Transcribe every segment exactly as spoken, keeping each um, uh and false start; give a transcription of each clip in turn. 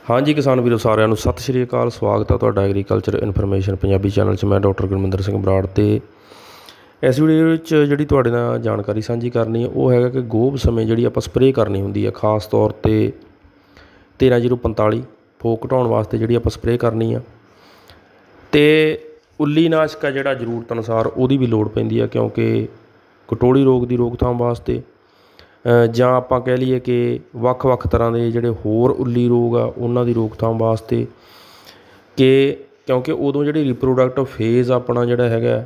हाँ जी किसान वीरों सारिਆਂ ਨੂੰ सत श्री अकाल। स्वागत है ਤੁਹਾਡਾ एग्रीकल्चर इन्फॉर्मेशन पंजाबी चैनल 'ਚ मैं डॉक्टर गुरमिंदर सिंह बराड़। तो इस वीडियो 'ਚ ਜਿਹੜੀ ਤੁਹਾਡੇ ਨਾਲ ਜਾਣਕਾਰੀ ਸਾਂਝੀ ਕਰਨੀ है वो है कि गोभ समय ਜਿਹੜੀ ਆਪਾਂ स्प्रे करनी ਹੁੰਦੀ है खास तौर ਤੇ तेरह जीरो पंताली ਫੋਕ ਘਟਾਉਣ ਵਾਸਤੇ ਜਿਹੜੀ ਆਪਾਂ स्प्रे ਕਰਨੀ ਆ। ਤੇ ਉੱਲੀ ਨਾਸ਼ਕ ਆ ਜਿਹੜਾ ਜ਼ਰੂਰਤ ਅਨੁਸਾਰ ਉਹਦੀ ਵੀ ਲੋੜ ਪੈਂਦੀ ਆ, ਕਿਉਂਕਿ ਕਟੋਲੀ ਰੋਗ ਦੀ ਰੋਕਥਾਮ ਵਾਸਤੇ ਜਾਂ ਆਪਾਂ ਕਹਿ ਲਈਏ ਕਿ ਵੱਖ-ਵੱਖ ਤਰ੍ਹਾਂ ਦੇ ਜਿਹੜੇ ਹੋਰ ਉੱਲੀ ਰੋਗ ਆ ਉਹਨਾਂ ਦੀ ਰੋਕਥਾਮ ਵਾਸਤੇ, ਕਿ ਕਿਉਂਕਿ ਉਦੋਂ ਜਿਹੜੀ ਰਿਪਰੋਡਕਟਿਵ ਫੇਜ਼ ਆਪਣਾ ਜਿਹੜਾ ਹੈਗਾ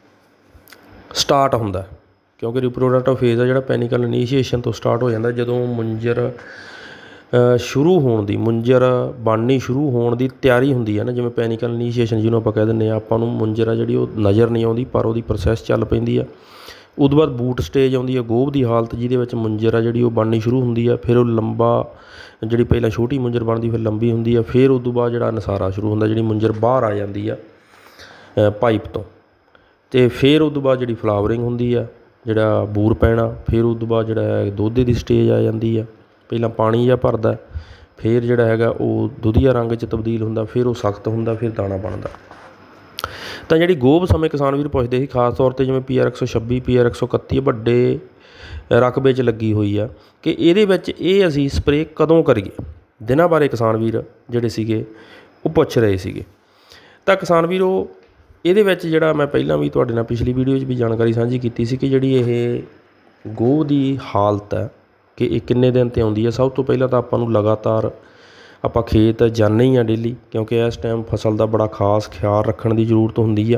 ਸਟਾਰਟ ਹੁੰਦਾ, ਕਿਉਂਕਿ ਰਿਪਰੋਡਕਟਿਵ ਫੇਜ਼ ਆ ਜਿਹੜਾ ਪੈਨੀਕਲ ਇਨੀਸ਼ੀਏਸ਼ਨ ਤੋਂ ਸਟਾਰਟ ਹੋ ਜਾਂਦਾ। ਜਦੋਂ ਮੁੰਜਰ ਸ਼ੁਰੂ ਹੋਣ ਦੀ ਮੁੰਜਰ ਬਣਨੀ ਸ਼ੁਰੂ ਹੋਣ ਦੀ ਤਿਆਰੀ ਹੁੰਦੀ ਹੈ ਨਾ, ਜਿਵੇਂ ਪੈਨੀਕਲ ਇਨੀਸ਼ੀਏਸ਼ਨ ਜਿਹਨੂੰ ਆਪਾਂ ਕਹਿ ਦਿੰਦੇ ਹਾਂ, ਆਪਾਂ ਨੂੰ ਮੁੰਜਰ ਆ ਜਿਹੜੀ ਉਹ ਨਜ਼ਰ ਨਹੀਂ ਆਉਂਦੀ ਪਰ ਉਹਦੀ ਪ੍ਰੋਸੈਸ ਚੱਲ ਪੈਂਦੀ ਆ। ਉਦੋਂ ਬਾਅਦ ਬੂਟ ਸਟੇਜ ਆਉਂਦੀ ਹੈ ਗੋਭ ਦੀ ਹਾਲਤ, ਜਿਹਦੇ ਵਿੱਚ ਮੁੰਜਰ ਆ ਜਿਹੜੀ ਉਹ ਬਣਨੀ ਸ਼ੁਰੂ ਹੁੰਦੀ ਆ। ਫਿਰ ਉਹ ਲੰਬਾ ਜਿਹੜੀ ਪਹਿਲਾਂ ਛੋਟੀ ਮੁੰਜਰ ਬਣਦੀ ਫਿਰ ਲੰਬੀ ਹੁੰਦੀ ਆ। ਫਿਰ ਉਦੋਂ ਬਾਅਦ ਜਿਹੜਾ ਨਸਾਰਾ ਸ਼ੁਰੂ ਹੁੰਦਾ, ਜਿਹੜੀ ਮੁੰਜਰ ਬਾਹਰ ਆ ਜਾਂਦੀ ਆ ਪਾਈਪ ਤੋਂ। ਅਤੇ ਫਿਰ ਉਦੋਂ ਬਾਅਦ ਜਿਹੜੀ ਫਲਾਵਰਿੰਗ ਹੁੰਦੀ ਆ, ਜਿਹੜਾ ਬੂਰ ਪੈਣਾ। ਫਿਰ ਉਦੋਂ ਬਾਅਦ ਜਿਹੜਾ ਦੋਧੇ ਦੀ ਸਟੇਜ ਆ ਜਾਂਦੀ ਆ। ਪਹਿਲਾਂ ਪਾਣੀ ਜਿਹਾ ਭਰਦਾ, ਫਿਰ ਜਿਹੜਾ ਹੈਗਾ ਉਹ ਦੁਧੀਆ ਰੰਗ 'ਚ ਤਬਦੀਲ ਹੁੰਦਾ, ਫਿਰ ਉਹ ਸਖਤ ਹੁੰਦਾ, ਫਿਰ ਦਾਣਾ ਬਣਦਾ। ਤਾਂ ਜਿਹੜੀ ਗੋਭ ਸਮੇਂ ਕਿਸਾਨ ਵੀਰ ਪੁੱਛਦੇ ਸੀ ਖਾਸ ਤੌਰ 'ਤੇ ਜਿਵੇਂ ਪੀ ਆਰ ਇੱਕ ਸੌ ਛੱਬੀ ਪੀ ਆਰ ਇੱਕ ਸੌ ਇਕੱਤੀ ਵੱਡੇ ਰਕਬੇ 'ਚ ਲੱਗੀ ਹੋਈ ਆ, ਕਿ ਇਹਦੇ ਵਿੱਚ ਇਹ ਅਸੀਂ ਸਪਰੇਅ ਕਦੋਂ ਕਰੀਏ। ਦਿਨਾਂ ਬਾਰੇ ਕਿਸਾਨ ਵੀਰ ਜਿਹੜੇ ਸੀਗੇ ਉਹ ਪੁੱਛ ਰਹੇ ਸੀਗੇ। ਤਾਂ ਕਿਸਾਨ ਵੀਰ ਉਹ ਇਹਦੇ ਵਿੱਚ ਜਿਹੜਾ ਮੈਂ ਪਹਿਲਾਂ ਵੀ ਤੁਹਾਡੇ ਨਾਲ ਪਿਛਲੀ ਵੀਡੀਓ 'ਚ ਵੀ ਜਾਣਕਾਰੀ ਸਾਂਝੀ ਕੀਤੀ ਸੀ ਕਿ ਜਿਹੜੀ ਇਹ ਗੋਭ ਦੀ ਹਾਲਤ ਹੈ ਕਿ ਇਹ ਕਿੰਨੇ ਦਿਨ 'ਤੇ ਆਉਂਦੀ ਹੈ। ਸਭ ਤੋਂ ਪਹਿਲਾਂ ਤਾਂ ਆਪਾਂ ਨੂੰ ਲਗਾਤਾਰ ਆਪਾਂ ਖੇਤ ਜਾਂਦੇ ਹੀ ਹਾਂ ਡੇਲੀ, ਕਿਉਂਕਿ ਇਸ ਟਾਈਮ ਫਸਲ ਦਾ ਬੜਾ ਖਾਸ ਖਿਆਲ ਰੱਖਣ ਦੀ ਜ਼ਰੂਰਤ ਹੁੰਦੀ ਆ,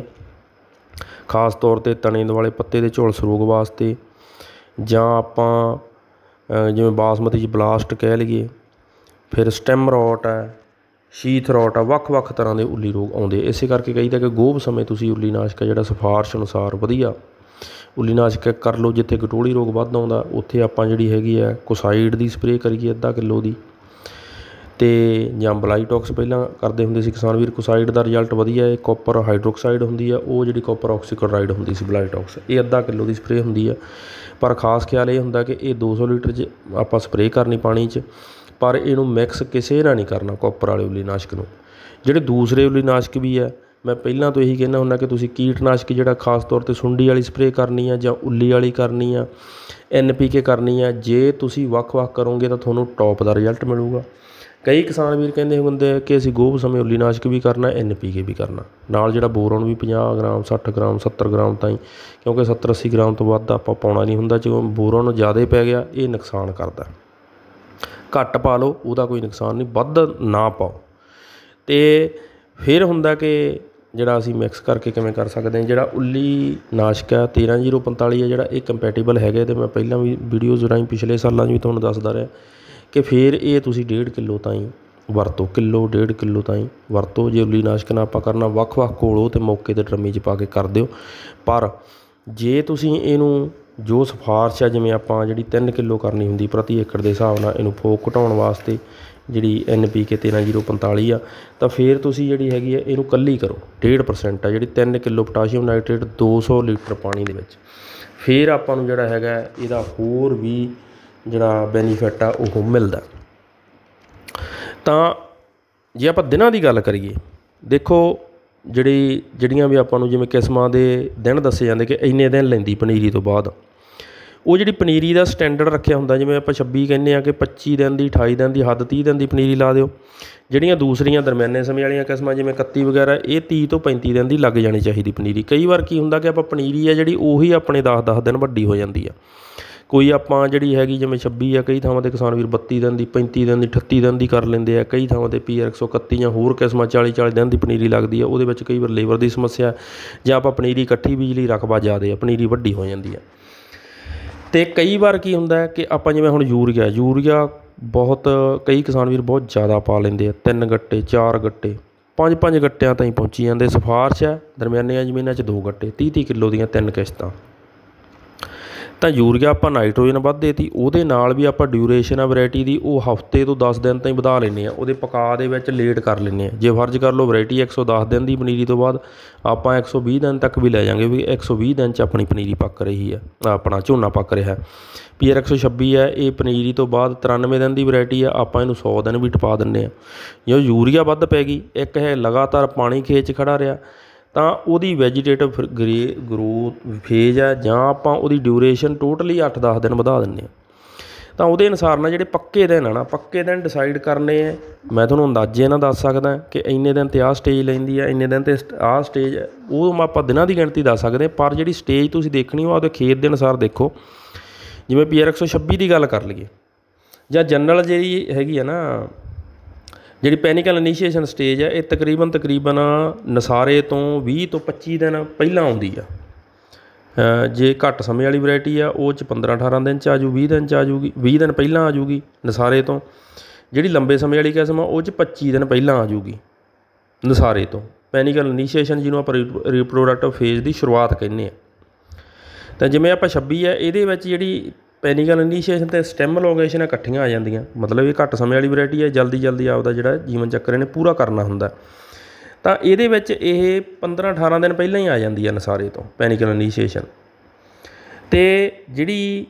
ਖਾਸ ਤੌਰ 'ਤੇ ਤਣੇ ਦੁਆਲੇ ਪੱਤੇ ਦੇ ਝੁਲਸ ਰੋਗ ਵਾਸਤੇ, ਜਾਂ ਆਪਾਂ ਜਿਵੇਂ ਬਾਸਮਤੀ 'ਚ ਬਲਾਸਟ ਕਹਿ ਲਈਏ, ਫਿਰ ਸਟੈਮ ਰੋਟ ਹੈ, ਸ਼ੀਥ ਰੋਟ ਆ, ਵੱਖ-ਵੱਖ ਤਰ੍ਹਾਂ ਦੇ ਉੱਲੀ ਰੋਗ ਆਉਂਦੇ। ਇਸੇ ਕਰਕੇ ਕਹੀਦਾ ਕਿ ਗੋਭ ਸਮੇਂ ਤੁਸੀਂ ਉੱਲੀ ਨਾਸ਼ਕ ਜਿਹੜਾ ਸਿਫਾਰਿਸ਼ ਅਨੁਸਾਰ ਵਧੀਆ ਉੱਲੀ ਨਾਸ਼ਕ ਕਰ ਲਓ। ਜਿੱਥੇ ਗਟੋਲੀ ਰੋਗ ਵੱਧ ਆਉਂਦਾ ਉੱਥੇ ਆਪਾਂ ਜਿਹੜੀ ਹੈਗੀ ਹੈ ਕੋਸਾਈਡ ਦੀ ਸਪਰੇਅ ਕਰੀਏ ਅੱਧਾ ਕਿੱਲੋ ਦੀ, ਅਤੇ ਜਾਂ ਬਲਾਈਟੌਕਸ ਪਹਿਲਾਂ ਕਰਦੇ ਹੁੰਦੇ ਸੀ ਕਿਸਾਨ ਵੀਰ। ਕੋਸਾਈਡ ਦਾ ਰਿਜ਼ਲਟ ਵਧੀਆ ਹੈ। ਕਾਪਰ ਹਾਈਡਰੋਕਸਾਈਡ ਹੁੰਦੀ ਆ, ਉਹ ਜਿਹੜੀ ਕਾਪਰ ਆਕਸੀਕਲੋਰਾਈਡ ਹੁੰਦੀ ਸੀ ਬਲਾਈਟੌਕਸ, ਇਹ ਅੱਧਾ ਕਿੱਲੋ ਦੀ ਸਪਰੇਅ ਹੁੰਦੀ ਆ। ਪਰ ਖਾਸ ਖਿਆਲ ਇਹ ਹੁੰਦਾ ਕਿ ਇਹ ਦੋ ਸੌ ਲੀਟਰ 'ਚ ਆਪਾਂ ਸਪਰੇਅ ਕਰਨੀ ਪਾਣੀ 'ਚ, ਪਰ ਇਹਨੂੰ ਮਿਕਸ ਕਿਸੇ ਨਾਲ ਨਹੀਂ ਕਰਨਾ ਕਾਪਰ ਵਾਲੇ ਉੱਲੀ ਨਾਸ਼ਕ ਨੂੰ। ਜਿਹੜੇ ਦੂਸਰੇ ਉੱਲੀ ਨਾਸ਼ਕ ਵੀ ਹੈ, ਮੈਂ ਪਹਿਲਾਂ ਤੋਂ ਇਹੀ ਕਹਿੰਦਾ ਹੁੰਦਾ ਕਿ ਤੁਸੀਂ ਕੀਟਨਾਸ਼ਕ ਜਿਹੜਾ ਖਾਸ ਤੌਰ 'ਤੇ ਸੁੰਡੀ ਵਾਲੀ ਸਪਰੇਅ ਕਰਨੀ ਆ ਜਾਂ ਉੱਲੀ ਵਾਲੀ ਕਰਨੀ ਆ, ਐਨ ਪੀ ਕੇ ਕਰਨੀ ਆ, ਜੇ ਤੁਸੀਂ ਵੱਖ-ਵੱਖ ਕਰੋਗੇ ਤਾਂ ਤੁਹਾਨੂੰ ਟੌਪ ਦਾ ਰਿਜ਼ਲਟ ਮਿਲੂਗਾ। ਕਈ ਕਿਸਾਨ ਵੀਰ ਕਹਿੰਦੇ ਹੁੰਦੇ ਕਿ ਅਸੀਂ ਗੋਭ ਸਮੇਂ ਉੱਲੀ ਨਾਸ਼ਕ ਵੀ ਕਰਨਾ, ਐਨ ਪੀ ਕੇ ਵੀ ਕਰਨਾ, ਨਾਲ ਜਿਹੜਾ ਬੋਰੋਨ ਵੀ ਪੰਜਾਹ ਗ੍ਰਾਮ ਸੱਠ ਗ੍ਰਾਮ ਸੱਤਰ ਗ੍ਰਾਮ ਤਾਈਂ, ਕਿਉਂਕਿ ਸੱਤਰ ਅੱਸੀ ਗ੍ਰਾਮ ਤੋਂ ਵੱਧ ਆਪਾਂ ਪਾਉਣਾ ਨਹੀਂ ਹੁੰਦਾ। ਜਦੋਂ ਬੋਰੋਨ ਜ਼ਿਆਦਾ ਪੈ ਗਿਆ ਇਹ ਨੁਕਸਾਨ ਕਰਦਾ। ਘੱਟ ਪਾ ਲਓ ਉਹਦਾ ਕੋਈ ਨੁਕਸਾਨ ਨਹੀਂ, ਵੱਧ ਨਾ ਪਾਓ। ਅਤੇ ਫਿਰ ਹੁੰਦਾ ਕਿ ਜਿਹੜਾ ਅਸੀਂ ਮਿਕਸ ਕਰਕੇ ਕਿਵੇਂ ਕਰ ਸਕਦੇ ਹਾਂ। ਜਿਹੜਾ ਉੱਲੀ ਨਾਸ਼ਕ ਹੈ ਤੇਰ੍ਹਾਂ ਜੀਰੋ ਪੰਤਾਲੀ ਹੈ ਜਿਹੜਾ, ਇਹ ਕੰਪੈਟੀਬਲ ਹੈਗੇ, ਅਤੇ ਮੈਂ ਪਹਿਲਾਂ ਵੀ ਵੀਡੀਓਜ਼ ਰਾਹੀਂ ਪਿਛਲੇ ਸਾਲਾਂ 'ਚ ਵੀ ਤੁਹਾਨੂੰ ਦੱਸਦਾ ਰਿਹਾ ਕਿ ਫਿਰ ਇਹ ਤੁਸੀਂ ਡੇਢ ਕਿੱਲੋ ਤਾਈਂ ਵਰਤੋ, ਕਿੱਲੋ ਡੇਢ ਕਿੱਲੋ ਤਾਈਂ ਵਰਤੋ। ਜੇ ਉੱਲੀ ਨਾਸ਼ਕ ਨਾਲ ਆਪਾਂ ਕਰਨਾ ਵੱਖ-ਵੱਖ ਘੋਲੋ ਅਤੇ ਮੌਕੇ 'ਤੇ ਡਰਮੀ 'ਚ ਪਾ ਕੇ ਕਰ ਦਿਓ। ਪਰ ਜੇ ਤੁਸੀਂ ਇਹਨੂੰ ਜੋ ਸਿਫਾਰਿਸ਼ ਆ, ਜਿਵੇਂ ਆਪਾਂ ਜਿਹੜੀ ਤਿੰਨ ਕਿੱਲੋ ਕਰਨੀ ਹੁੰਦੀ ਪ੍ਰਤੀ ਏਕੜ ਦੇ ਹਿਸਾਬ ਨਾਲ ਇਹਨੂੰ ਫੋਕ ਘਟਾਉਣ ਵਾਸਤੇ, ਜਿਹੜੀ ਐਨ ਪੀ ਕੇ ਤੇਰ੍ਹਾਂ ਜੀਰੋ ਪੰਤਾਲੀ ਆ, ਤਾਂ ਫਿਰ ਤੁਸੀਂ ਜਿਹੜੀ ਹੈਗੀ ਆ ਇਹਨੂੰ ਇਕੱਲੀ ਕਰੋ ਡੇਢ ਪਰਸੈਂਟ ਆ, ਜਿਹੜੀ ਤਿੰਨ ਕਿੱਲੋ ਪੋਟਾਸ਼ੀਅਮ ਨਾਈਟ੍ਰੇਟ ਦੋ ਸੌ ਲੀਟਰ ਪਾਣੀ ਦੇ ਵਿੱਚ। ਫਿਰ ਆਪਾਂ ਨੂੰ ਜਿਹੜਾ ਹੈਗਾ ਇਹਦਾ ਹੋਰ ਵੀ ਜਿਹੜਾ ਬੈਨੀਫਿਟ ਆ ਉਹ ਮਿਲਦਾ। ਤਾਂ ਜੇ ਆਪਾਂ ਦਿਨਾਂ ਦੀ ਗੱਲ ਕਰੀਏ, ਦੇਖੋ ਜਿਹੜੀ ਜਿਹੜੀਆਂ ਵੀ ਆਪਾਂ ਨੂੰ ਜਿਵੇਂ ਕਿਸਮਾਂ ਦੇ ਦਿਨ ਦੱਸੇ ਜਾਂਦੇ ਕਿ ਇੰਨੇ ਦਿਨ ਲੈਂਦੀ ਪਨੀਰੀ ਤੋਂ ਬਾਅਦ, ਉਹ ਜਿਹੜੀ ਪਨੀਰੀ ਦਾ ਸਟੈਂਡਰਡ ਰੱਖਿਆ ਹੁੰਦਾ, ਜਿਵੇਂ ਆਪਾਂ ਛੱਬੀ ਕਹਿੰਦੇ ਹਾਂ ਕਿ ਪੱਚੀ ਦਿਨ ਦੀ ਅਠਾਈ ਦਿਨ ਦੀ ਹੱਦ ਤੀਹ ਦਿਨ ਦੀ ਪਨੀਰੀ ਲਾ ਦਿਓ। ਜਿਹੜੀਆਂ ਦੂਸਰੀਆਂ ਦਰਮਿਆਨੇ ਸਮੇਂ ਵਾਲੀਆਂ ਕਿਸਮਾਂ ਜਿਵੇਂ ਇਕੱਤੀ ਵਗੈਰਾ, ਇਹ ਤੀਹ ਤੋਂ ਪੈਂਤੀ ਦਿਨ ਦੀ ਲੱਗ ਜਾਣੀ ਚਾਹੀਦੀ ਪਨੀਰੀ। ਕਈ ਵਾਰ ਕੀ ਹੁੰਦਾ ਕਿ ਆਪਾਂ ਪਨੀਰੀ ਆ ਜਿਹੜੀ ਉਹੀ ਆਪਣੇ ਦਸ ਦਸ ਦਿਨ ਵੱਡੀ ਹੋ ਜਾਂਦੀ ਆ। ਕੋਈ ਆਪਾਂ ਜਿਹੜੀ ਹੈਗੀ ਜਿਵੇਂ ਛੱਬੀ ਆ, ਕਈ ਥਾਵਾਂ 'ਤੇ ਕਿਸਾਨ ਵੀਰ ਬੱਤੀ ਦਿਨ ਦੀ ਪੈਂਤੀ ਦਿਨ ਦੀ ਅਠੱਤੀ ਦਿਨ ਦੀ ਕਰ ਲੈਂਦੇ ਆ। ਕਈ ਥਾਵਾਂ 'ਤੇ ਪੀ ਆਰ ਇੱਕ ਸੌ ਇਕੱਤੀ ਜਾਂ ਹੋਰ ਕਿਸਮਾਂ ਚਾਲੀ ਚਾਲੀ ਦਿਨ ਦੀ ਪਨੀਰੀ ਲੱਗਦੀ ਆ। ਉਹਦੇ ਵਿੱਚ ਕਈ ਵਾਰ ਲੇਬਰ ਦੀ ਸਮੱਸਿਆ, ਜਾਂ ਆਪਾਂ ਪਨੀਰੀ ਇਕੱਠੀ ਬੀਜ ਲਈ ਰਕਬਾ ਜ਼ਿਆਦਾ ਆ, ਪਨੀਰੀ ਵੱਡੀ ਹੋ ਜਾਂਦੀ ਆ। ਅਤੇ ਕਈ ਵਾਰ ਕੀ ਹੁੰਦਾ ਕਿ ਆਪਾਂ ਜਿਵੇਂ ਹੁਣ ਯੂਰੀਆ ਯੂਰੀਆ ਬਹੁਤ ਕਈ ਕਿਸਾਨ ਵੀਰ ਬਹੁਤ ਜ਼ਿਆਦਾ ਪਾ ਲੈਂਦੇ ਆ, ਤਿੰਨ ਗੱਟੇ ਚਾਰ ਗੱਟੇ ਪੰਜ ਪੰਜ ਗੱਟਿਆਂ ਤਾਈਂ ਪਹੁੰਚੀ ਜਾਂਦੇ। ਸਿਫਾਰਿਸ਼ ਹੈ ਦਰਮਿਆਨੀਆਂ ਜ਼ਮੀਨਾਂ 'ਚ ਦੋ ਗੱਟੇ ਤੀਹ ਤੀਹ ਕਿੱਲੋ ਦੀਆਂ ਤਿੰਨ ਕਿਸ਼ਤਾਂ। ਤਾਂ ਯੂਰੀਆ ਆਪਾਂ ਨਾਈਟ੍ਰੋਜਨ ਵੱਧ ਦੇਤੀ, ਉਹਦੇ ਨਾਲ ਵੀ ਆਪਾਂ ਡਿਊਰੇਸ਼ਨ ਆ ਵੈਰਾਈਟੀ ਦੀ ਉਹ ਹਫ਼ਤੇ ਤੋਂ ਦਸ ਦਿਨ ਤਾਈਂ ਵਧਾ ਲੈਂਦੇ ਹਾਂ, ਉਹਦੇ ਪਕਾ ਦੇ ਵਿੱਚ ਲੇਟ ਕਰ ਲੈਂਦੇ ਹਾਂ। ਜੇ ਫਰਜ਼ ਕਰ ਲਓ ਵੈਰਾਈਟੀ ਇੱਕ ਸੌ ਦਸ ਦਿਨ ਦੀ ਪਨੀਰੀ ਤੋਂ ਬਾਅਦ, ਆਪਾਂ ਇੱਕ ਸੌ ਵੀਹ ਦਿਨ ਤੱਕ ਵੀ ਲੈ ਜਾਂਗੇ ਵੀ ਇੱਕ ਸੌ ਵੀਹ ਦਿਨ 'ਚ ਆਪਣੀ ਪਨੀਰੀ ਪੱਕ ਰਹੀ ਹੈ, ਆਪਣਾ ਝੋਨਾ ਪੱਕ ਰਿਹਾ। ਪੀ ਆਰ ਇੱਕ ਸੌ ਛੱਬੀ ਹੈ, ਇਹ ਪਨੀਰੀ ਤੋਂ ਬਾਅਦ ਤਰਾਨਵੇਂ ਦਿਨ ਦੀ ਵੈਰਾਈਟੀ ਆ, ਆਪਾਂ ਇਹਨੂੰ ਸੌ ਦਿਨ ਵੀ ਟਪਾ ਦਿੰਦੇ ਹਾਂ। ਜੇ ਯੂਰੀਆ ਵੱਧ ਪੈ ਗਈ, ਇੱਕ ਹੈ ਲਗਾਤਾਰ ਪਾਣੀ ਖੇਤ 'ਚ ਖੜਾ ਰਿਹਾ, ਤਾਂ ਉਹਦੀ ਵੈਜੀਟੇਟਿਵ ਗਰੇ ਗਰੋਥ ਫੇਜ਼ ਹੈ, ਜਾਂ ਆਪਾਂ ਉਹਦੀ ਡਿਊਰੇਸ਼ਨ ਟੋਟਲੀ ਅੱਠ ਦਸ ਦਿਨ ਵਧਾ ਦਿੰਦੇ ਹਾਂ। ਤਾਂ ਉਹਦੇ ਅਨੁਸਾਰ ਨਾਲ ਜਿਹੜੇ ਪੱਕੇ ਦਿਨ ਆ ਨਾ, ਪੱਕੇ ਦਿਨ ਡਿਸਾਈਡ ਕਰਨੇ ਹੈ। ਮੈਂ ਤੁਹਾਨੂੰ ਅੰਦਾਜ਼ੇ ਨਾਲ ਦੱਸ ਸਕਦਾ ਕਿ ਇੰਨੇ ਦਿਨ 'ਤੇ ਆਹ ਸਟੇਜ ਲੈਂਦੀ ਹੈ, ਇੰਨੇ ਦਿਨ 'ਤੇ ਆਹ ਸਟੇਜ, ਉਹ ਆਪਾਂ ਦਿਨਾਂ ਦੀ ਗਿਣਤੀ ਦੱਸ ਸਕਦੇ। ਪਰ ਜਿਹੜੀ ਸਟੇਜ ਤੁਸੀਂ ਦੇਖਣੀ ਉਹ ਆਪਦੇ ਖੇਤ ਦੇ ਅਨੁਸਾਰ ਦੇਖੋ। ਜਿਵੇਂ ਪੀ ਆਰ ਇੱਕ ਸੌ ਛੱਬੀ ਦੀ ਗੱਲ ਕਰ ਲਈਏ, ਜਾਂ ਜਨਰਲ ਜਿਹੜੀ ਹੈਗੀ ਆ ਨਾ, ਜਿਹੜੀ ਪੈਨੀਕਲ ਇਨੀਸ਼ੀਏਸ਼ਨ ਸਟੇਜ ਹੈ, ਇਹ ਤਕਰੀਬਨ ਤਕਰੀਬਨ ਨਸਾਰੇ ਤੋਂ ਵੀਹ ਤੋਂ ਪੱਚੀ ਦਿਨ ਪਹਿਲਾਂ ਆਉਂਦੀ ਆ। ਜੇ ਘੱਟ ਸਮੇਂ ਵਾਲੀ ਵੈਰਾਈਟੀ ਆ ਉਹ 'ਚ ਪੰਦਰਾਂ ਅਠਾਰਾਂ ਦਿਨ 'ਚ ਆ ਜੂ, ਵੀਹ ਦਿਨ 'ਚ ਆ ਜੂਗੀ, ਵੀਹ ਦਿਨ ਪਹਿਲਾਂ ਆ ਜੂਗੀ ਨਸਾਰੇ ਤੋਂ। ਜਿਹੜੀ ਲੰਬੇ ਸਮੇਂ ਵਾਲੀ ਕਿਸਮ ਆ ਉਹ 'ਚ ਪੱਚੀ ਦਿਨ ਪਹਿਲਾਂ ਆ ਜੂਗੀ ਨਸਾਰੇ ਤੋਂ। ਪੈਨੀਕਲ ਇਨੀਸ਼ੀਏਸ਼ਨ ਜਿਹਨੂੰ ਆਪਾਂ ਰੀਪਰੋਡਕਟਿਵ ਫੇਜ਼ ਦੀ ਸ਼ੁਰੂਆਤ ਕਹਿੰਦੇ ਹਾਂ। ਤਾਂ ਜਿਵੇਂ ਆਪਾਂ ਛੱਬੀ ਹੈ, ਇਹਦੇ ਵਿੱਚ ਜਿਹੜੀ ਪੈਨੀਕਲ ਇਨੀਸ਼ੀਏਸ਼ਨ ਅਤੇ ਸਟੈਮ ਲੋਗੇਸ਼ਨ ਇਕੱਠੀਆਂ ਆ ਜਾਂਦੀਆਂ, ਮਤਲਬ ਇਹ ਘੱਟ ਸਮੇਂ ਵਾਲੀ ਵੈਰਾਈਟੀ ਹੈ, ਜਲਦੀ ਜਲਦੀ ਆਪਦਾ ਜਿਹੜਾ ਜੀਵਨ ਚੱਕਰ ਇਹਨੇ ਪੂਰਾ ਕਰਨਾ ਹੁੰਦਾ। ਤਾਂ ਇਹਦੇ ਵਿੱਚ ਇਹ ਪੰਦਰਾਂ ਅਠਾਰਾਂ ਦਿਨ ਪਹਿਲਾਂ ਹੀ ਆ ਜਾਂਦੀ ਹੈ ਨਸਾਰੇ ਤੋਂ ਪੈਨੀਕਲ ਇਨੀਸ਼ੀਏਸ਼ਨ। ਅਤੇ ਜਿਹੜੀ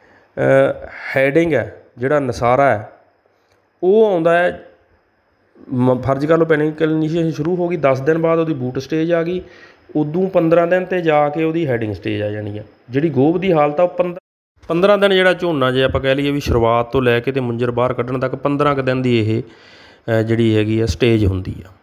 ਹੈਡਿੰਗ ਹੈ, ਜਿਹੜਾ ਨਸਾਰਾ ਹੈ, ਉਹ ਆਉਂਦਾ ਹੈ, ਮ ਫਰਜ਼ ਕਰ ਲਓ ਪੈਨੀਕਲ ਇਨੀਸ਼ੀਏਸ਼ਨ ਸ਼ੁਰੂ ਹੋ ਗਈ, ਦਸ ਦਿਨ ਬਾਅਦ ਉਹਦੀ ਬੂਟ ਸਟੇਜ ਆ ਗਈ, ਉਦੋਂ ਪੰਦਰਾਂ ਦਿਨ 'ਤੇ ਜਾ ਕੇ ਉਹਦੀ ਹੈਡਿੰਗ ਸਟੇਜ ਆ ਜਾਣੀ ਆ। ਜਿਹੜੀ ਗੋਭ ਦੀ ਹਾਲਤ ਆ ਉਹ ਪੰਦਰਾਂ ਪੰਦਰਾਂ ਦਿਨ ਜਿਹੜਾ ਝੋਨਾ, ਜੇ ਆਪਾਂ ਕਹਿ ਲਈਏ ਵੀ ਸ਼ੁਰੂਆਤ ਤੋਂ ਲੈ ਕੇ ਅਤੇ ਮੁੰਜਰ ਬਾਹਰ ਕੱਢਣ ਤੱਕ ਪੰਦਰਾਂ ਕੁ ਦਿਨ ਦੀ ਇਹ ਜਿਹੜੀ ਹੈਗੀ ਆ ਸਟੇਜ ਹੁੰਦੀ ਆ।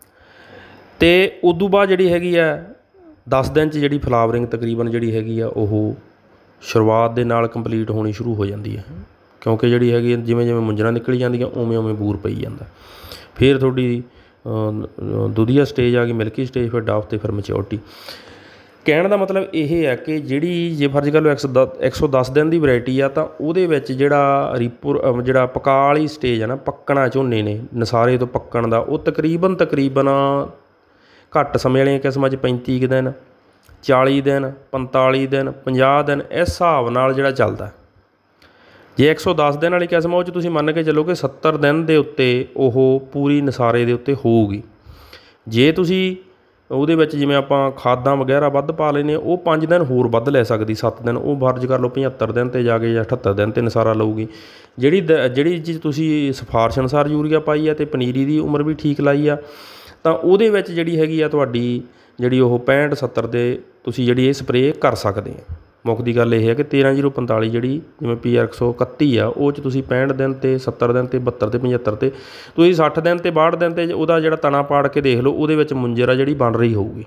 ਅਤੇ ਉਦੋਂ ਬਾਅਦ ਜਿਹੜੀ ਹੈਗੀ ਆ ਦਸ ਦਿਨ 'ਚ ਜਿਹੜੀ ਫਲਾਵਰਿੰਗ ਤਕਰੀਬਨ ਜਿਹੜੀ ਹੈਗੀ ਆ ਉਹ ਸ਼ੁਰੂਆਤ ਦੇ ਨਾਲ ਕੰਪਲੀਟ ਹੋਣੀ ਸ਼ੁਰੂ ਹੋ ਜਾਂਦੀ ਹੈ, ਕਿਉਂਕਿ ਜਿਹੜੀ ਹੈਗੀ ਜਿਵੇਂ ਜਿਵੇਂ ਮੁੰਜਰਾਂ ਨਿਕਲੀ ਜਾਂਦੀਆਂ ਉਵੇਂ ਉਵੇਂ ਬੂਰ ਪਈ ਜਾਂਦਾ। ਫਿਰ ਤੁਹਾਡੀ ਦੁਧੀਆ ਸਟੇਜ ਆ ਗਈ, ਮਿਲਕੀ ਸਟੇਜ, ਫਿਰ ਡਾਫ, ਅਤੇ ਫਿਰ ਮੈਚਿਓਰਟੀ। ਕਹਿਣ ਦਾ ਮਤਲਬ ਇਹ ਹੈ ਕਿ ਜਿਹੜੀ ਜੇ ਫਰਜ਼ ਕਰ ਲਓ ਇੱਕ ਸੌ ਦ ਇੱਕ ਸੌ ਦਸ ਦਿਨ ਦੀ ਵੈਰਾਈਟੀ ਆ, ਤਾਂ ਉਹਦੇ ਵਿੱਚ ਜਿਹੜਾ ਰੀਪੋ ਜਿਹੜਾ ਪਕਾ ਵਾਲੀ ਸਟੇਜ ਆ ਨਾ, ਪੱਕਣਾ ਝੋਨੇ ਨੇ ਨਸਾਰੇ ਤੋਂ ਪੱਕਣ ਦਾ, ਉਹ ਤਕਰੀਬਨ ਤਕਰੀਬਨ ਘੱਟ ਸਮੇਂ ਵਾਲੀਆਂ ਕਿਸਮਾਂ 'ਚ ਪੈਂਤੀ ਕੁ ਦਿਨ, ਚਾਲੀ ਦਿਨ, ਪੰਤਾਲੀ ਦਿਨ, ਪੰਜਾਹ ਦਿਨ, ਇਸ ਹਿਸਾਬ ਨਾਲ ਜਿਹੜਾ ਚੱਲਦਾ। ਜੇ ਇੱਕ ਸੌ ਦਸ ਦਿਨ ਵਾਲੀ ਕਿਸਮ ਉਹ 'ਚ ਤੁਸੀਂ ਮੰਨ ਕੇ ਚੱਲੋ ਕਿ ਸੱਤਰ ਦਿਨ ਦੇ ਉੱਤੇ ਉਹ ਪੂਰੀ ਨਸਾਰੇ ਦੇ ਉੱਤੇ ਹੋਊਗੀ। ਜੇ ਤੁਸੀਂ ਉਹਦੇ ਵਿੱਚ ਜਿਵੇਂ ਆਪਾਂ ਖਾਦਾਂ ਵਗੈਰਾ ਵੱਧ ਪਾ ਲੈਂਦੇ ਹਾਂ, ਉਹ ਪੰਜ ਦਿਨ ਹੋਰ ਵੱਧ ਲੈ ਸਕਦੀ, ਸੱਤ ਦਿਨ, ਉਹ ਫਰਜ਼ ਕਰ ਲਓ ਪਝੱਤਰ ਦਿਨ 'ਤੇ ਜਾ ਕੇ ਜਾਂ ਅਠੱਤਰ ਦਿਨ 'ਤੇ ਨਸਾਰਾ ਲਊਗੀ। ਜਿਹੜੀ ਦ ਜਿਹੜੀ ਚੀਜ਼ ਤੁਸੀਂ ਸਿਫਾਰਿਸ਼ ਅਨੁਸਾਰ ਯੂਰੀਆ ਪਾਈ ਆ ਅਤੇ ਪਨੀਰੀ ਦੀ ਉਮਰ ਵੀ ਠੀਕ ਲਾਈ ਆ, ਤਾਂ ਉਹਦੇ ਵਿੱਚ ਜਿਹੜੀ ਹੈਗੀ ਆ ਤੁਹਾਡੀ ਜਿਹੜੀ ਉਹ ਪੈਂਹਠ ਸੱਤਰ ਦੇ ਤੁਸੀਂ ਜਿਹੜੀ ਇਹ ਸਪਰੇਅ ਕਰ ਸਕਦੇ ਆ। ਮੁੱਖ ਦੀ ਗੱਲ ਇਹ ਹੈ ਕਿ ਤੇਰ੍ਹਾਂ ਜ਼ੀਰੋ ਪੰਤਾਲੀ ਜਿਹੜੀ ਜਿਵੇਂ ਪੀ ਆਰ ਇੱਕ ਸੌ ਇਕੱਤੀ ਆ, ਉਹ 'ਚ ਤੁਸੀਂ ਪੈਂਹਠ ਦਿਨ 'ਤੇ, ਸੱਤਰ ਦਿਨ 'ਤੇ, ਬਹੱਤਰ 'ਤੇ, ਪਝੱਤਰ 'ਤੇ, ਤੁਸੀਂ ਸੱਠ ਦਿਨ 'ਤੇ, ਬਾਹਠ ਦਿਨ 'ਤੇ ਉਹਦਾ ਜਿਹੜਾ ਤਣਾ ਪਾੜ ਕੇ ਦੇਖ ਲਓ, ਉਹਦੇ ਵਿੱਚ ਮੁੰਜਰ ਆ ਜਿਹੜੀ ਬਣ ਰਹੀ ਹੋਊਗੀ।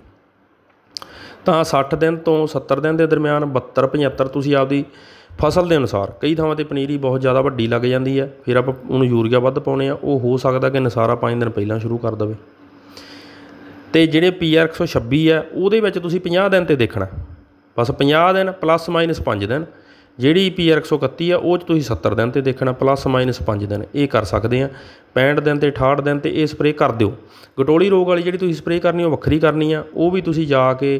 ਤਾਂ ਸੱਠ ਦਿਨ ਤੋਂ ਸੱਤਰ ਦਿਨ ਦੇ ਦਰਮਿਆਨ, ਬਹੱਤਰ ਪਝੱਤਰ, ਤੁਸੀਂ ਆਪਦੀ ਫਸਲ ਦੇ ਅਨੁਸਾਰ, ਕਈ ਥਾਵਾਂ 'ਤੇ ਪਨੀਰੀ ਬਹੁਤ ਜ਼ਿਆਦਾ ਵੱਡੀ ਲੱਗ ਜਾਂਦੀ ਹੈ, ਫਿਰ ਆਪਾਂ ਉਹਨੂੰ ਯੂਰੀਆ ਵੱਧ ਪਾਉਂਦੇ ਆ, ਉਹ ਹੋ ਸਕਦਾ ਕਿ ਨਸਾਰਾ ਪੰਜ ਦਿਨ ਪਹਿਲਾਂ ਸ਼ੁਰੂ ਕਰ ਦੇਵੇ। ਅਤੇ ਜਿਹੜੇ ਪੀ ਆਰ ਇੱਕ ਸੌ ਛੱਬੀ ਆ, ਉਹਦੇ ਵਿੱਚ ਤੁਸੀਂ ਪੰਜਾਹ ਦਿਨ 'ਤੇ ਦੇਖਣਾ, ਬਸ ਪੰਜਾਹ ਦਿਨ ਪਲੱਸ ਮਾਈਨਸ ਪੰਜ ਦਿਨ। ਜਿਹੜੀ ਪੀ ਆਰ ਇੱਕ ਸੌ ਇਕੱਤੀ ਆ, ਉਹ 'ਚ ਤੁਸੀਂ ਸੱਤਰ ਦਿਨ 'ਤੇ ਦੇਖਣਾ, ਪਲੱਸ ਮਾਈਨਸ ਪੰਜ ਦਿਨ। ਇਹ ਕਰ ਸਕਦੇ ਆ ਪੈਂਹਠ ਦਿਨ 'ਤੇ, ਅਠਾਹਠ ਦਿਨ 'ਤੇ ਇਹ ਸਪਰੇਅ ਕਰ ਦਿਓ। ਗਟੋਲੀ ਰੋਗ ਵਾਲੀ ਜਿਹੜੀ ਤੁਸੀਂ ਸਪਰੇਅ ਕਰਨੀ ਉਹ ਵੱਖਰੀ ਕਰਨੀ ਆ, ਉਹ ਵੀ ਤੁਸੀਂ ਜਾ ਕੇ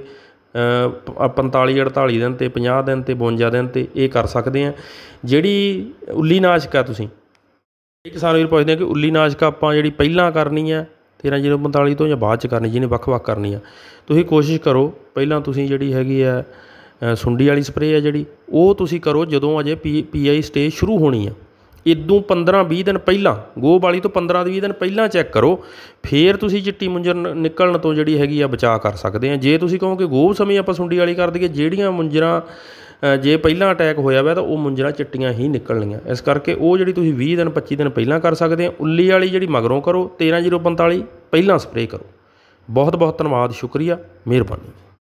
ਪੰਤਾਲੀ ਅੜਤਾਲੀ ਦਿਨ 'ਤੇ, ਪੰਜਾਹ ਦਿਨ 'ਤੇ, ਬਵੰਜਾ ਦਿਨ 'ਤੇ ਇਹ ਕਰ ਸਕਦੇ ਆ। ਜਿਹੜੀ ਉੱਲੀ ਨਾਸ਼ਕ ਆ, ਤੁਸੀਂ ਇਹ ਕਿਸਾਨ ਵੀਰ ਪੁੱਛਦੇ ਆ ਕਿ ਉੱਲੀ ਨਾਸ਼ਕ ਆਪਾਂ ਜਿਹੜੀ ਪਹਿਲਾਂ ਕਰਨੀ ਆ ਤੇਰ੍ਹਾਂ ਜ਼ੀਰੋ ਪੰਤਾਲੀ ਤੋਂ ਜਾਂ ਬਾਅਦ 'ਚ ਕਰਨੀ, ਜਿਹਨੇ ਵੱਖ ਵੱਖ ਕਰਨੀ ਆ, ਤੁਸੀਂ ਕੋਸ਼ਿਸ਼ ਕਰੋ ਪਹਿਲਾਂ ਤੁਸੀਂ ਜਿਹੜੀ ਹੈਗੀ ਆ ਸੁੰਡੀ ਵਾਲੀ ਸਪਰੇਅ ਆ ਜਿਹੜੀ, ਉਹ ਤੁਸੀਂ ਕਰੋ ਜਦੋਂ ਅਜੇ ਪੀ ਪੀ ਆਈ ਸਟੇਜ ਸ਼ੁਰੂ ਹੋਣੀ ਆ। ਇਦੋਂ ਪੰਦਰਾਂ ਵੀਹ ਦਿਨ ਪਹਿਲਾਂ, ਗੋਹ ਵਾਲੀ ਤੋਂ ਪੰਦਰਾਂ ਵੀਹ ਦਿਨ ਪਹਿਲਾਂ ਚੈੱਕ ਕਰੋ, ਫਿਰ ਤੁਸੀਂ ਚਿੱਟੀ ਮੁੰਜਰ ਨਿਕਲਣ ਤੋਂ ਜਿਹੜੀ ਹੈਗੀ ਆ ਬਚਾਅ ਕਰ ਸਕਦੇ ਆ। ਜੇ ਤੁਸੀਂ ਕਹੋ ਕਿ ਗੋਹ ਸਮੇਂ ਆਪਾਂ ਸੁੰਡੀ ਵਾਲੀ ਕਰ ਦਈਏ, ਜਿਹੜੀਆਂ ਮੁੰਜਰਾਂ ਜੇ ਪਹਿਲਾਂ ਅਟੈਕ ਹੋਇਆ ਵਾ ਤਾਂ ਉਹ ਮੁੰਜਰਾਂ ਚਿੱਟੀਆਂ ਹੀ ਨਿਕਲਣੀਆਂ, ਇਸ ਕਰਕੇ ਉਹ ਜਿਹੜੀ ਤੁਸੀਂ ਵੀਹ ਦਿਨ ਪੱਚੀ ਦਿਨ ਪਹਿਲਾਂ ਕਰ ਸਕਦੇ ਆ। ਉੱਲੀ ਵਾਲੀ ਜਿਹੜੀ ਮਗਰੋਂ ਕਰੋ, ਤੇਰ੍ਹਾਂ ਜ਼ੀਰੋ ਪੰਤਾਲੀ ਪਹਿਲਾਂ ਸਪਰੇਅ ਕਰੋ। ਬਹੁਤ ਬਹੁਤ ਧੰਨਵਾਦ, ਸ਼ੁਕਰੀਆ, ਮਿਹਰਬਾਨੀ।